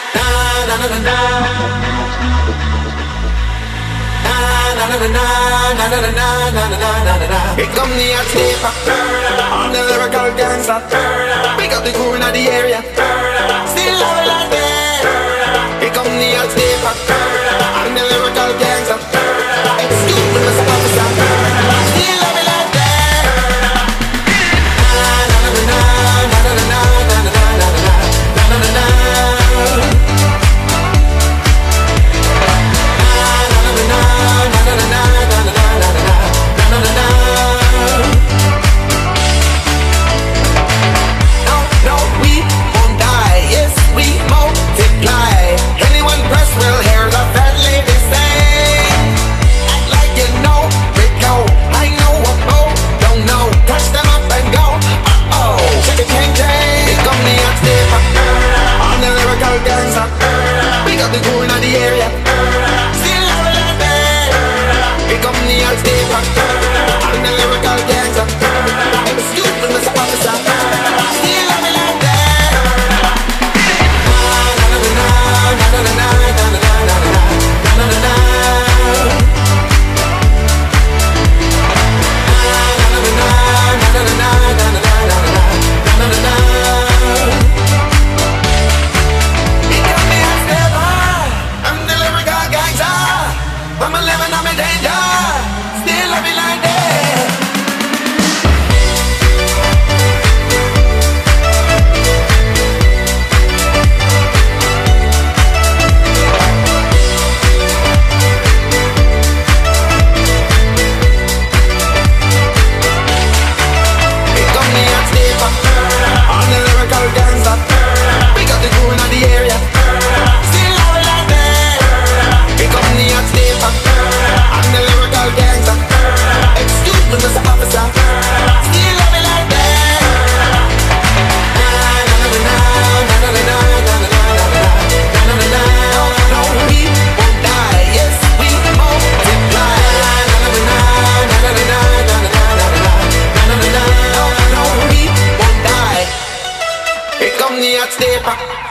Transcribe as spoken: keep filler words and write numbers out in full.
Here come the hot stepper, I'm the lyrical gangster. Pick up the crew in the area, still love it like that. Here come the hot stepper, I'm the lyrical gangster. Excuse me, Mister Officer, still love it like that. Na na na na na na na na na na na na na. Step